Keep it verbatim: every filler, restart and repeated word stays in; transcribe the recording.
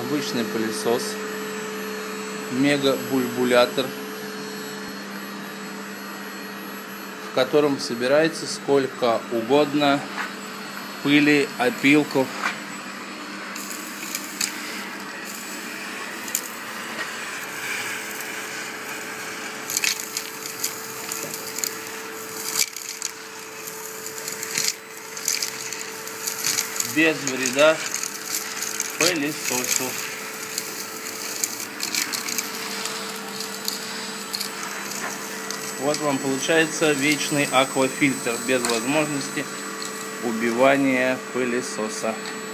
обычный пылесос, мега-бульбулятор, в котором собирается сколько угодно пыли, опилков. Без вреда пылесосу. Вот вам получается вечный аквафильтр без возможности убивания пылесоса.